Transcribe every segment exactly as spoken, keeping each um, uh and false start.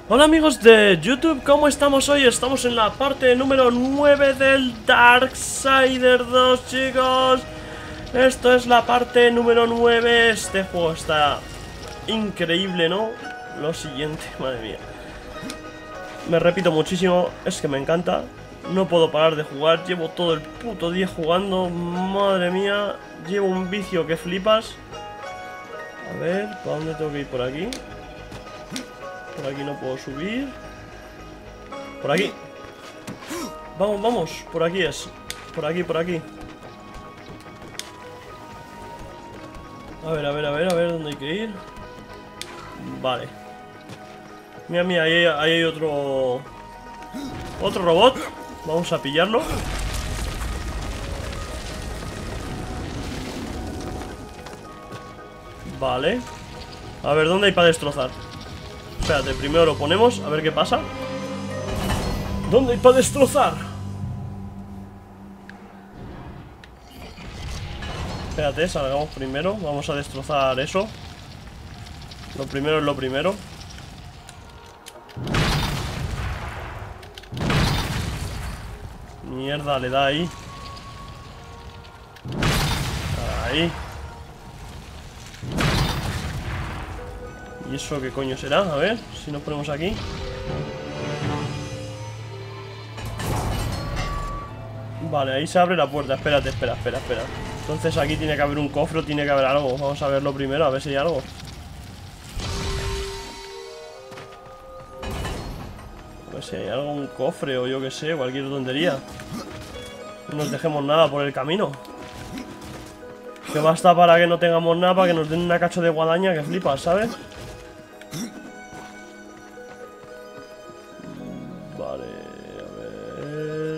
Hola amigos de YouTube, ¿cómo estamos hoy? Estamos en la parte número nueve del Darksiders dos, chicos. Esto es la parte número nueve. Este juego está increíble, ¿no? Lo siguiente, madre mía. Me repito muchísimo, es que me encanta. No puedo parar de jugar, llevo todo el puto día jugando. Madre mía, llevo un vicio que flipas. A ver, ¿para dónde tengo que ir? Por aquí. Por aquí no puedo subir. Por aquí. Vamos, vamos, por aquí es. Por aquí, por aquí. A ver, a ver, a ver, a ver dónde hay que ir. Vale. Mira, mira, ahí, ahí hay otro Otro robot. Vamos a pillarlo. Vale. A ver, ¿dónde hay para destrozar? Espérate, primero lo ponemos, a ver qué pasa. ¿Dónde hay para destrozar? Espérate, salgamos primero. Vamos a destrozar eso. Lo primero es lo primero. Mierda, le da ahí. Ahí. ¿Y eso qué coño será? A ver, si nos ponemos aquí. Vale, ahí se abre la puerta. Espérate, espera, espera, espera. Entonces aquí tiene que haber un cofre, tiene que haber algo. Vamos a verlo primero, a ver si hay algo. A ver si hay algo, un cofre o yo que sé, cualquier tontería. No nos dejemos nada por el camino. Que basta para que no tengamos nada, para que nos den una cacho de guadaña que flipas, ¿sabes? Vale, a ver.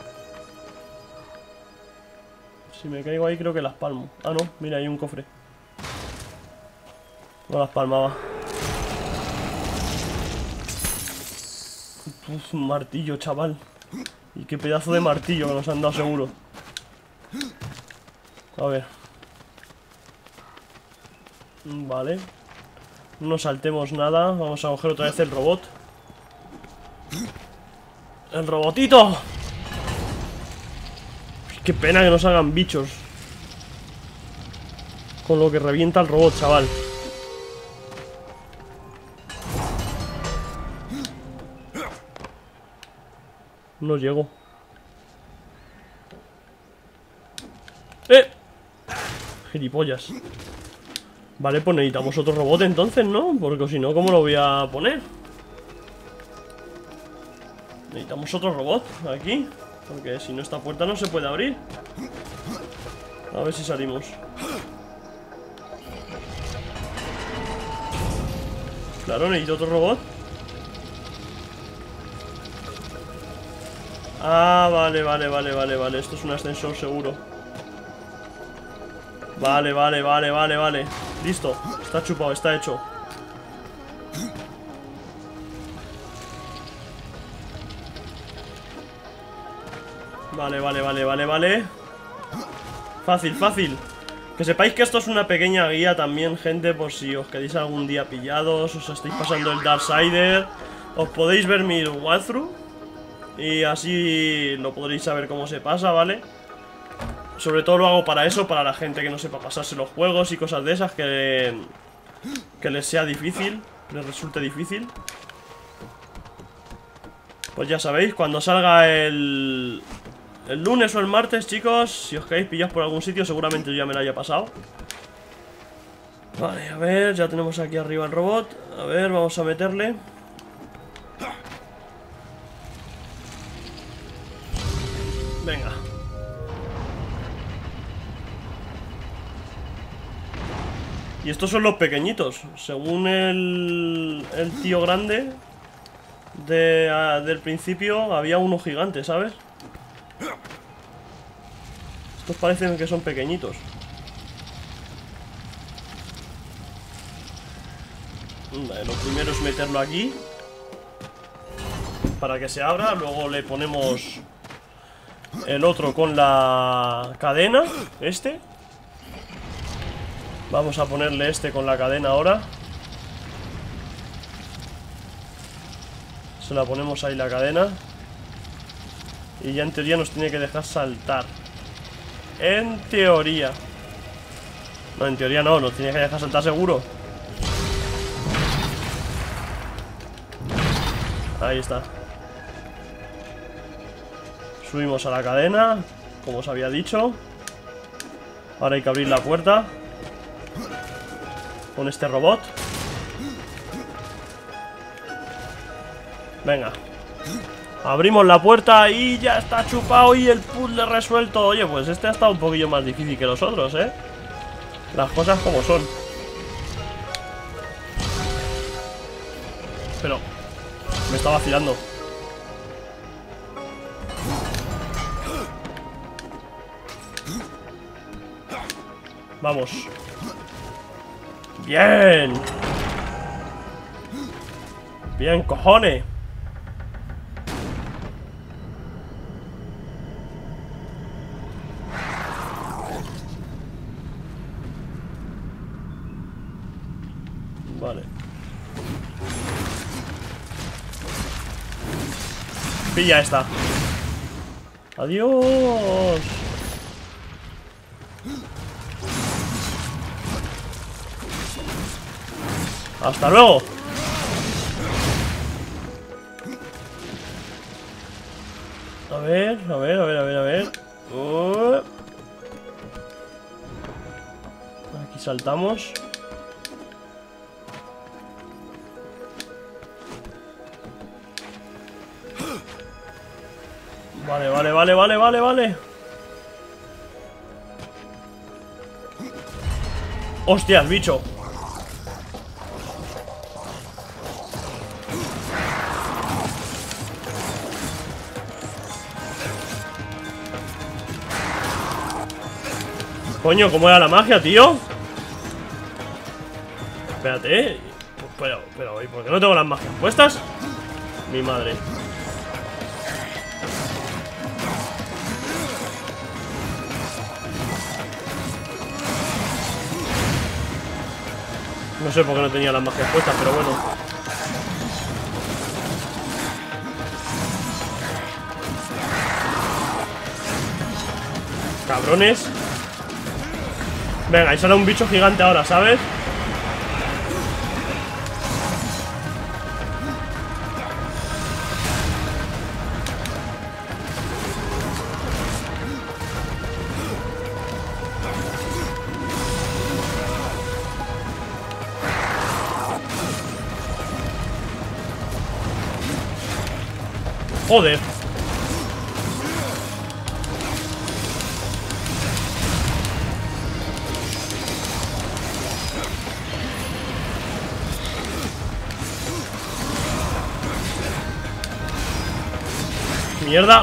Si me caigo ahí creo que las palmo. Ah, no, mira, hay un cofre. No las palmaba. Uf, un martillo, chaval. Y qué pedazo de martillo que nos han dado seguro. A ver. Vale. No saltemos nada. Vamos a coger otra vez el robot. ¡El robotito! Qué pena que no salgan bichos. Con lo que revienta el robot, chaval. No llego. ¡Eh! Gilipollas. Vale, pues necesitamos otro robot entonces, ¿no? Porque si no, ¿cómo lo voy a poner? Necesitamos otro robot aquí. Porque si no, esta puerta no se puede abrir. A ver si salimos. Claro, necesito otro robot. Ah, vale, vale, vale, vale, vale. Esto es un ascensor seguro. Vale, vale, vale, vale, vale. Listo, está chupado, está hecho. Vale, vale, vale, vale, vale. Fácil, fácil. Que sepáis que esto es una pequeña guía también, gente, por si os queréis algún día pillados, os estáis pasando el Darksiders, os podéis ver mi walkthrough y así lo podréis saber cómo se pasa, ¿vale? Sobre todo lo hago para eso, para la gente que no sepa pasarse los juegos y cosas de esas, que, que les sea difícil, les resulte difícil. Pues ya sabéis, cuando salga el, el lunes o el martes, chicos, si os queréis pillar por algún sitio, seguramente yo ya me lo haya pasado. Vale, a ver, ya tenemos aquí arriba el robot. A ver, vamos a meterle. Venga. Y estos son los pequeñitos. Según el, el tío grande de, a, del principio, había uno gigante, ¿sabes? Estos parecen que son pequeñitos. Vale, lo primero es meterlo aquí para que se abra. Luego le ponemos el otro con la cadena. Este. Vamos a ponerle este con la cadena ahora. Se la ponemos ahí la cadena. Y ya en teoría nos tiene que dejar saltar. En teoría. No, en teoría no, nos tiene que dejar saltar seguro. Ahí está. Subimos a la cadena, como os había dicho. Ahora hay que abrir la puerta con este robot. Venga. Abrimos la puerta y ya está chupado y el puzzle resuelto. Oye, pues este ha estado un poquillo más difícil que los otros, ¿eh? Las cosas como son. Pero me está vacilando. Vamos. Bien. Bien, cojones. Vale. Pilla esta. Adiós. Hasta luego. A ver, a ver, a ver, a ver, a ver. Uh. Aquí saltamos. Vale, vale, vale, vale, vale, vale. Hostia, el bicho. Coño, ¿cómo era la magia, tío? Espérate, ¿eh? Pero, pero, ¿y por qué no tengo las magias puestas? Mi madre. No sé por qué no tenía las magias puestas, pero bueno. Cabrones. Venga, y sale un bicho gigante ahora, ¿sabes? Joder. Mierda.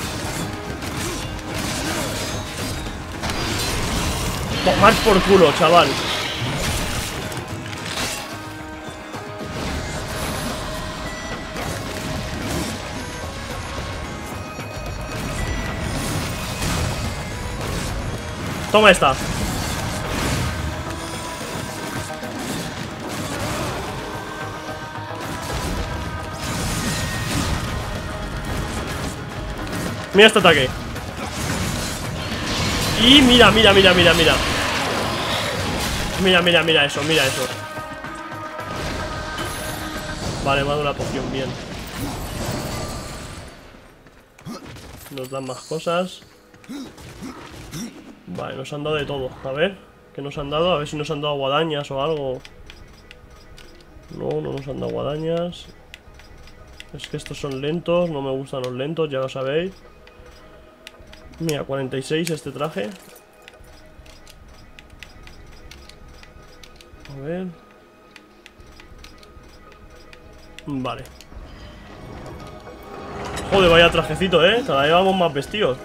Tomar por culo, chaval. Toma esta. Mira este ataque. Y mira, mira, mira, mira, mira. Mira, mira, mira eso, mira eso. Vale, me ha dado una poción, bien. Nos dan más cosas. Vale, nos han dado de todo. A ver, ¿qué nos han dado? A ver si nos han dado guadañas o algo. No, no nos han dado guadañas. Es que estos son lentos, no me gustan los lentos, ya lo sabéis. Mira, cuarenta y seis este traje. A ver. Vale. Joder, vaya trajecito, eh. Cada vez vamos más vestidos.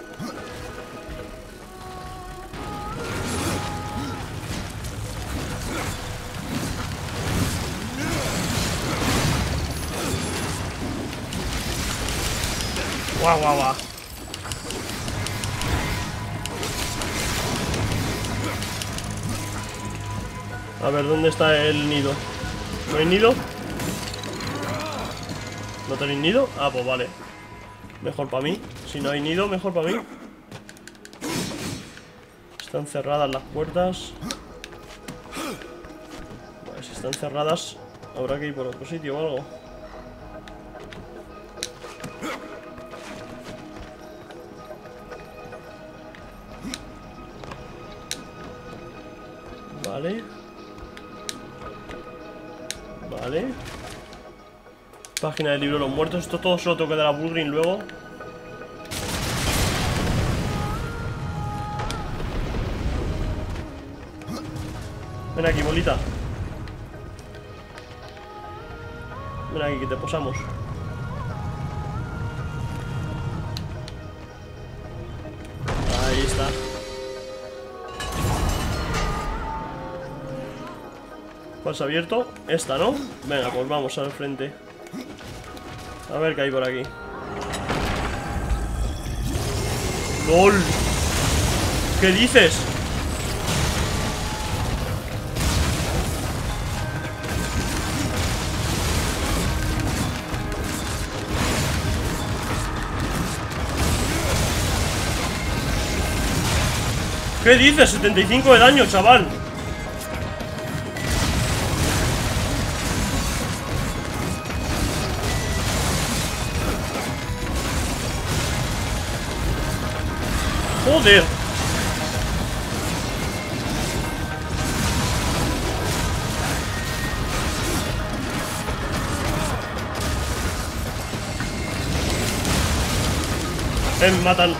Guau, guau, guau. A ver, ¿dónde está el nido? ¿No hay nido? ¿No tenéis nido? Ah, pues vale. Mejor para mí. Si no hay nido, mejor para mí. Están cerradas las puertas. Vale, si están cerradas, habrá que ir por otro sitio o algo. Vale. Vale. Página del libro de los muertos. Esto todo solo tengo que dar a Bullgreen luego. Ven aquí, bolita. Ven aquí, que te posamos. Ahí está. ¿Cuál se ha abierto? Esta, ¿no? Venga, pues vamos al frente. A ver qué hay por aquí. ¡Lol! ¿Qué dices? ¿Qué dices? setenta y cinco de daño, chaval. Joder. Eh, me matan.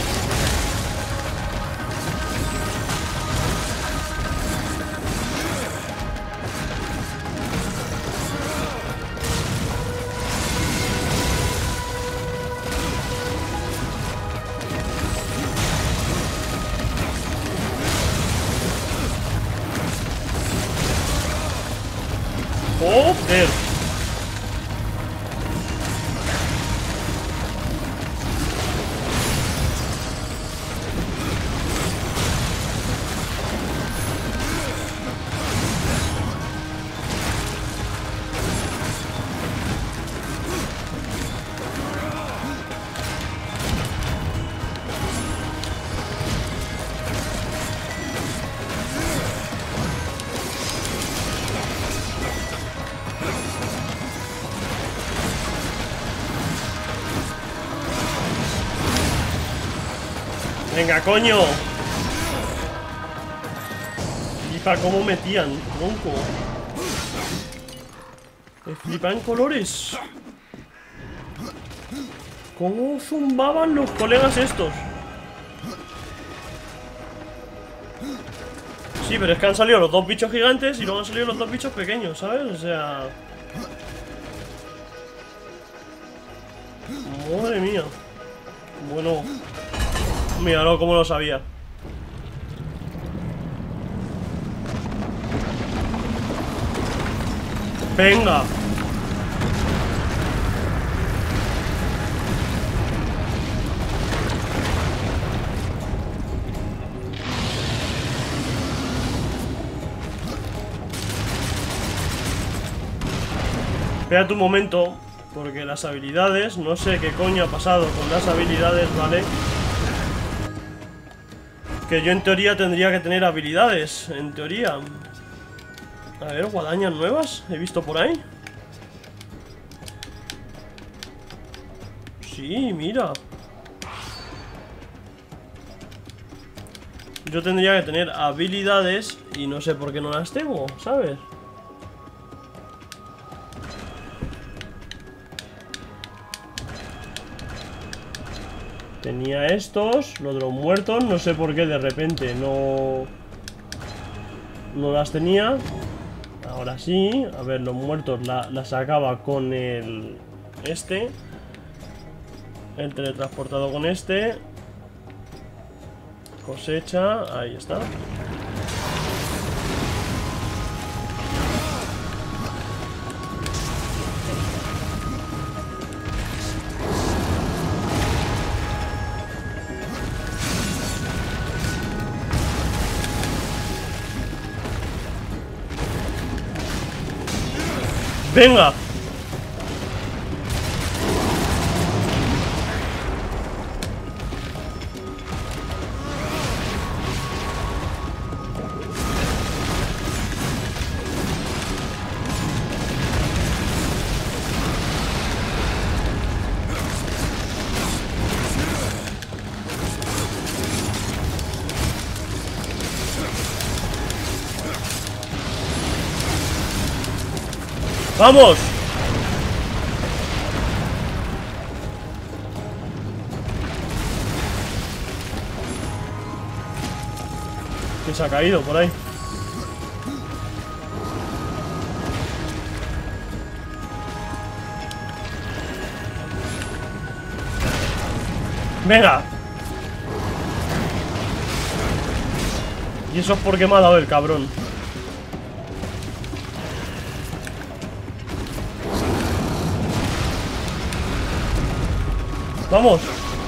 Joder. Venga, coño. Flipa cómo metían, tronco. Me flipan colores. Cómo zumbaban los colegas estos. Sí, pero es que han salido los dos bichos gigantes y luego han salido los dos bichos pequeños, ¿sabes? O sea... Madre mía. Bueno... Míralo, como lo sabía. Venga. Espérate un momento, porque las habilidades, no sé qué coño ha pasado con las habilidades, ¿vale? Que yo en teoría tendría que tener habilidades, en teoría. A ver, guadañas nuevas, he visto por ahí. Sí, mira. Yo tendría que tener habilidades y no sé por qué no las tengo, ¿sabes? Tenía estos, los de los muertos, no sé por qué de repente no... No las tenía. Ahora sí, a ver, los muertos la, la sacaba con el... Este. El teletransportado con este. Cosecha, ahí está. ¡Venga! ¡Vamos! ¿Quién se ha caído por ahí? ¡Venga! Y eso es porque me ha dado el cabrón. ¡Vamos!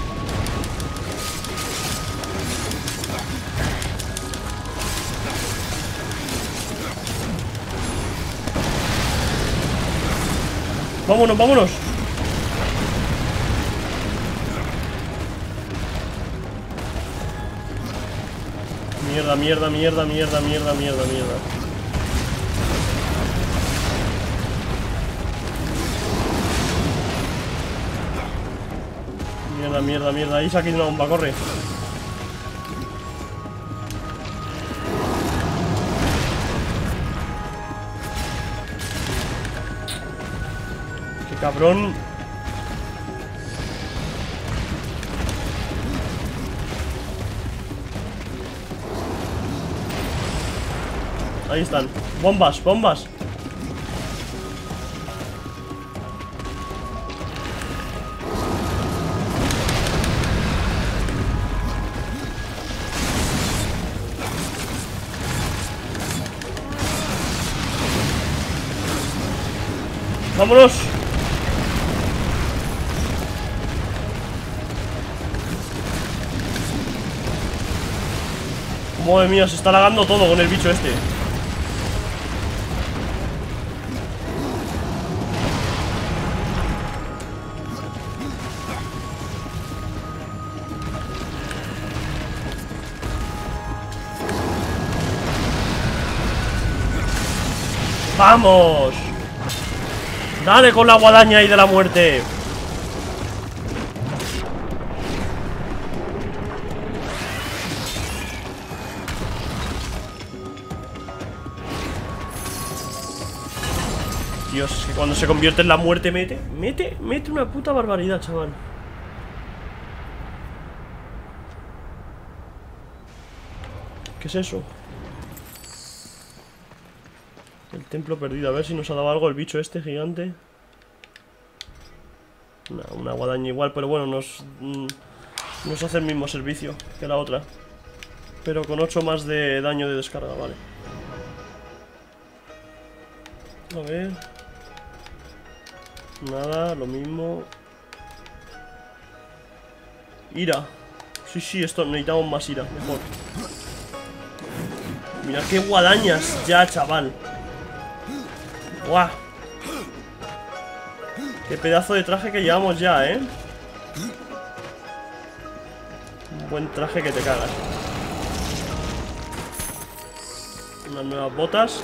¡Vámonos, vámonos! Mierda, mierda, mierda, mierda, mierda, mierda, mierda. Mierda, mierda, mierda. Ahí se ha quedado una bomba, corre. Qué cabrón. Ahí están. Bombas, bombas. ¡Vámonos! Madre mía, se está lagando todo con el bicho este. ¡Vamos! ¡Dale con la guadaña ahí de la muerte! Dios, es que cuando se convierte en la muerte mete, mete, mete una puta barbaridad, chaval. ¿Qué es eso? El templo perdido, a ver si nos ha dado algo el bicho este gigante. Una, una guadaña igual, pero bueno, nos, mm, nos hace el mismo servicio que la otra. Pero con ocho más de daño de descarga, vale. A ver. Nada, lo mismo. Ira. Sí, sí, esto necesitamos más ira, mejor. Mira qué guadañas ya, chaval. ¡Guau! Qué pedazo de traje que llevamos ya, ¿eh? Un buen traje que te cagas. Unas nuevas botas.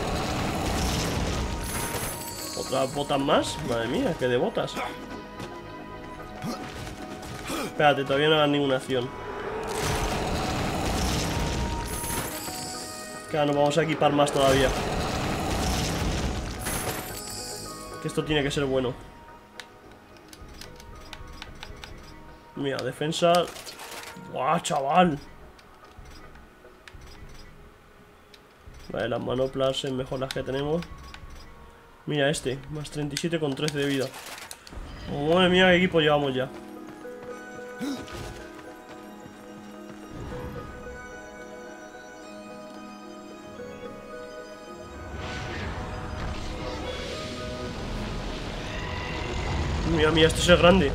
Otras botas más. Madre mía, qué de botas. Espérate, todavía no hagan ninguna acción. Claro, nos vamos a equipar más todavía. Que esto tiene que ser bueno. Mira, defensa. ¡Guau, chaval! Vale, las manoplas son mejor las que tenemos. Mira este, más treinta y siete con trece de vida. Oh, madre mía, qué equipo llevamos ya. Mira, mira, este es el grande.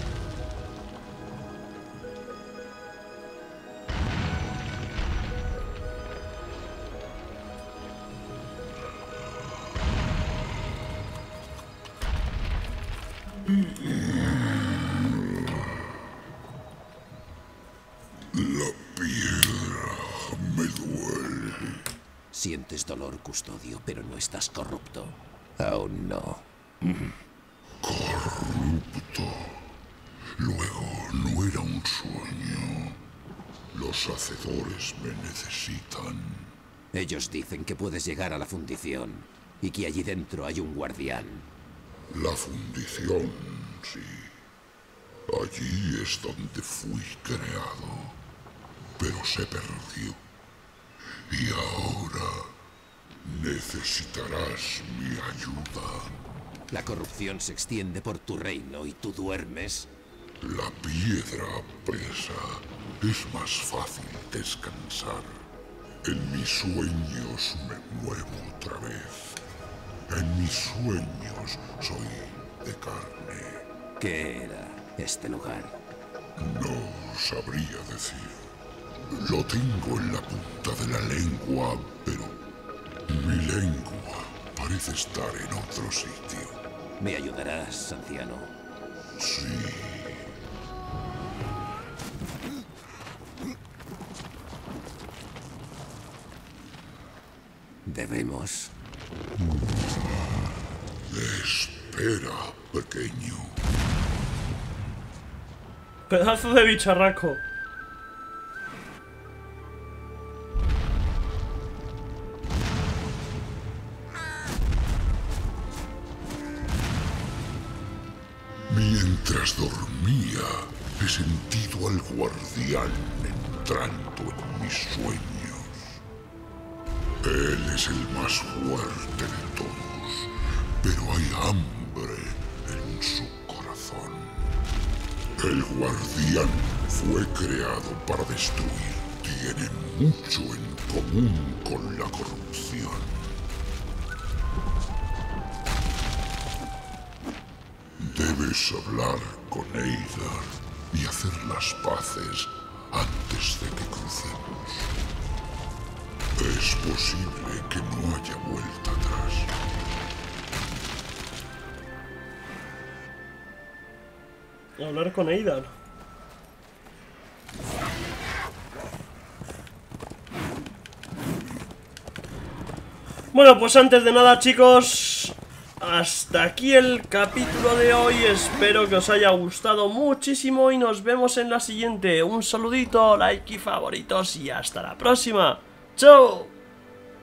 La piedra me duele. Sientes dolor, custodio, pero no estás corrupto. Aún no. Corrupto. Luego no era un sueño. Los hacedores me necesitan. Ellos dicen que puedes llegar a la fundición. y que allí dentro hay un guardián. La fundición, sí. Allí es donde fui creado, pero se perdió. Y ahora necesitarás mi ayuda. La corrupción se extiende por tu reino y tú duermes. La piedra pesa. Es más fácil descansar. En mis sueños me muevo otra vez. En mis sueños soy de carne. ¿Qué era este lugar? No sabría decir. Lo tengo en la punta de la lengua, pero mi lengua parece estar en otro sitio. ¿Me ayudarás, anciano? Sí. Debemos. Espera, pequeño. Pedazo de bicharraco. Mientras dormía, he sentido al guardián entrando en mis sueños. Él es el más fuerte de todos, pero hay hambre en su corazón. El guardián fue creado para destruir. Tiene mucho en común con la corrupción. Debes hablar con Eidar y hacer las paces antes de que crucemos. Es posible que no haya vuelta atrás. Hablar con Eidar. Bueno, pues antes de nada, chicos, hasta aquí el capítulo de hoy. Espero que os haya gustado muchísimo y nos vemos en la siguiente. Un saludito, like y favoritos y hasta la próxima. ¡Chao!